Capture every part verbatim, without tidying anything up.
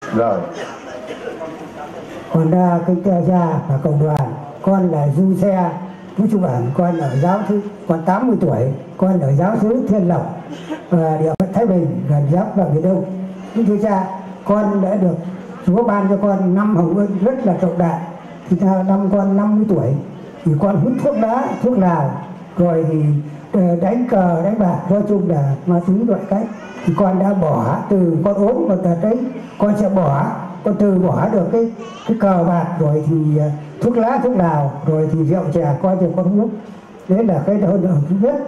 Rồi. Còn uh, kính thưa cha và cộng đoàn, con là Du Xe Vũ Trung Ẩn, con ở giáo thứ, con tám mươi tuổi, con ở giáo xứ Thiên Lộc và địa phận Thái Bình, gần giáp và Miền Đông. Kính thưa cha, con đã được Chúa ban cho con năm hồng ân rất là trọng đại. Thì năm con năm mươi tuổi thì con hút thuốc lá, thuốc lào, rồi thì đánh cờ, đánh bạc, nói chung là ma túy loại cách. Thì con đã bỏ từ con ốm một đợt đấy, con sẽ bỏ, con từ bỏ được cái cái cờ bạc, rồi thì thuốc lá, thuốc lào, rồi thì rượu chè, coi cho con uống. Đấy là cái hơn được thứ nhất.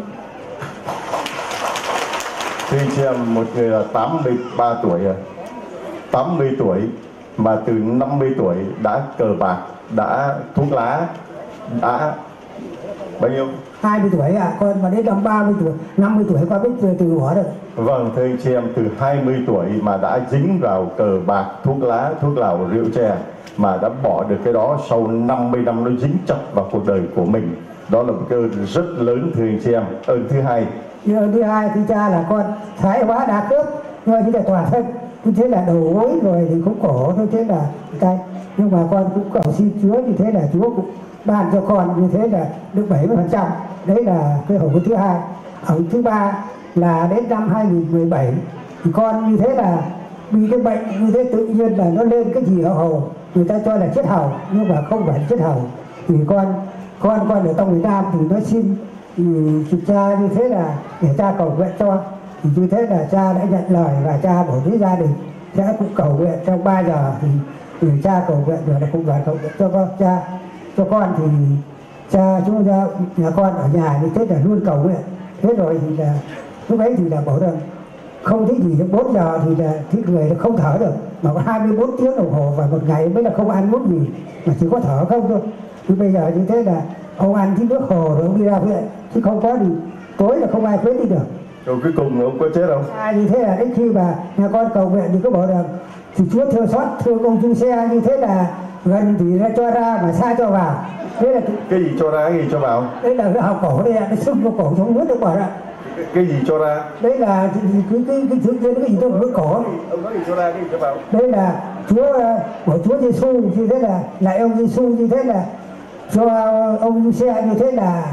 Thưa anh chị em, một người là tám mươi ba tuổi rồi, tám mươi tuổi mà từ năm mươi tuổi đã cờ bạc, đã thuốc lá, đã bao nhiêu? hai mươi tuổi à, con mà đến năm ba mươi tuổi, năm mươi tuổi con biết từ, từ bỏ được. Vâng, thưa anh chị em, từ hai mươi tuổi mà đã dính vào cờ bạc, thuốc lá, thuốc lào, rượu chè, mà đã bỏ được cái đó sau năm mươi năm nó dính chặt vào cuộc đời của mình. Đó là một cái ơn rất lớn, thưa anh chị em. Ơn thứ hai. Ơn thứ hai thì cha là con thái hóa đa cướp, nhưng mà như là toàn thân, như thế là đầu gối rồi thì cũng cổ, như thế là tay. Nhưng mà con cũng cầu xin Chúa, như thế là Chúa cũng ban cho con như thế là được bảy mươi phần trăm. Đấy là cái hồng ân thứ hai. Hồng thứ ba là đến năm hai nghìn mười bảy thì con như thế là bị cái bệnh như thế tự nhiên là nó lên cái gì ở hầu, người ta cho là chết hầu nhưng mà không phải chết hầu. Thì con con con ở trong Việt Nam thì nó xin thì cha như thế là để cha cầu nguyện cho, thì như thế là cha đã nhận lời và cha bổ trí gia đình sẽ cũng cầu nguyện trong ba giờ thì, thì cha cầu nguyện rồi là cũng đoàn cầu nguyện cho con cha cho con thì cha chúng ta nhà con ở nhà như thế là luôn cầu nguyện. Thế rồi thì là lúc ấy thì là bảo rằng không thích gì, bốn giờ thì là cái người nó không thở được, mà có hai mươi bốn tiếng đồng hồ và một ngày mới là không ăn uống gì mà chỉ có thở không thôi. Thì bây giờ như thế là ông ăn tí nước hồ rồi ông đi ra viện, chứ không có gì tối là không ai khuyến đi được. Rồi cuối cùng ông có chết không? À, như thế là đến khi mà nhà con cầu nguyện thì có bảo rằng thì Chúa thương xót thương ông Du Xe, như thế là gần thì ra cho ra mà xa cho vào. Thế là cái gì cho ra, cái gì cho vào? Đấy là cái hào cổ đây, cái xương của cổ trong nước được bỏ ra. Cái, cái gì cho ra? Đấy là cái cái cái thứ kia, cái gì trong nước cổ. Ông nói gì cho ra, cái gì cho vào? Đây là Chúa của Chúa Giêsu, như thế là lại ông Giêsu, như thế là cho ông Du Xe, như thế là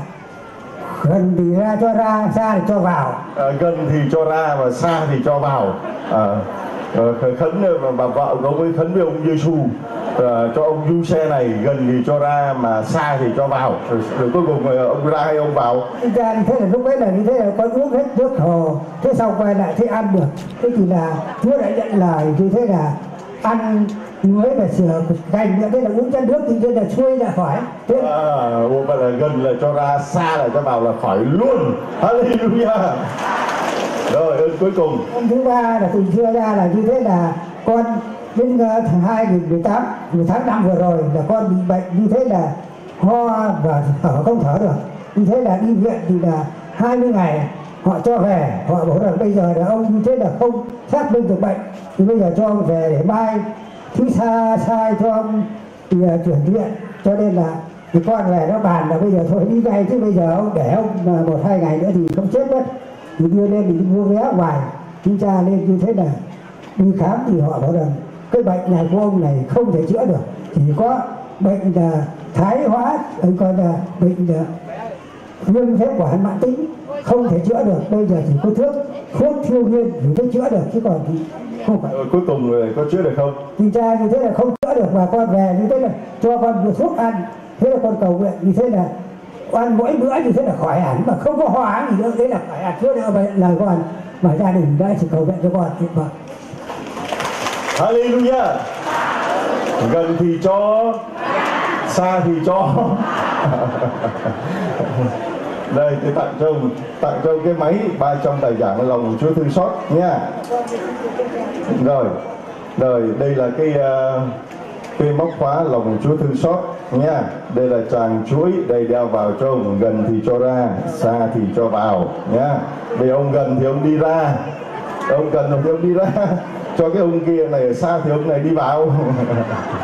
gần thì ra cho ra, xa thì cho vào. À, gần thì cho ra và xa thì cho vào. À, khấn và vợ của ông ấy khấn với ông Giêsu à, cho ông Du Xe này gần thì cho ra mà xa thì cho vào. Rồi, rồi cuối cùng ông ra hay ông vào? Ra như thế là lúc ấy là như thế là con uống hết nước hồ, thế sau quay lại thấy ăn được. Thế thì là Chúa đã nhận lời, như thế là ăn muối và sửa canh nữa, thế là uống chén nước thì thế là xuôi là khỏi. Thế à, mà là gần là cho ra, xa là cho vào là khỏi luôn. Hallelujah. Rồi ơn cuối cùng. Ơn thứ ba là từ xưa ra là như thế là con đến tháng hai nghìn mười tám, tháng năm vừa rồi là con bị bệnh như thế là ho và thở không thở được. Như thế là đi viện thì là hai mươi ngày họ cho về, họ bảo rằng bây giờ là ông như thế là không xác định được bệnh, thì bây giờ cho ông về để mai thứ xa sai cho ông thì uh, chuyển viện. Cho nên là thì con về nó bàn là bây giờ thôi đi ngay, chứ bây giờ ông để ông một hai ngày nữa thì không chết mất. Thì đưa lên thì đi mua vé ngoài, chúng cha lên như thế là đi khám thì họ bảo rằng cái bệnh này của ông này không thể chữa được, chỉ có bệnh là thái hóa, còn là bệnh là viêm phế quản mãn tính không thể chữa được. Bây giờ chỉ có thuốc thuốc thiêu nhiên thì mới chữa được, chứ còn thì không phải. Rồi, cuối cùng người có chữa được không? Thì cha như thế là không chữa được, và con về như thế là cho con một thuốc ăn, thế là con cầu nguyện như thế là ăn mỗi bữa như thế là khỏi hẳn mà không có hoa gì nữa, thế là phải ăn thuốc nữa. Lời con mà gia đình đã chỉ cầu nguyện cho con thì mà. Hallelujah. Gần thì cho, xa thì cho. Đây tôi tặng cho ông, tặng cho ông cái máy ba trăm tài giảng lòng Chúa thương xót nha. Rồi, rồi đây là cái uh, cái móc khóa lòng Chúa thương xót nha. Đây là tràng chuối, đây đeo vào cho ông, gần thì cho ra, xa thì cho vào nha. Bây ông gần thì ông đi ra, ông gần thì ông đi ra, cho cái ông kia này xa thì ông này đi vào.